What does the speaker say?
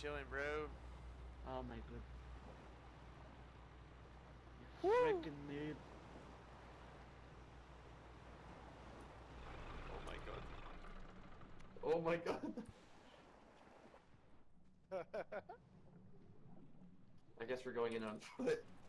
chilling, bro. Oh my god. You Woo! freaking noob. Oh my god. Oh my god. I guess we're going in on foot.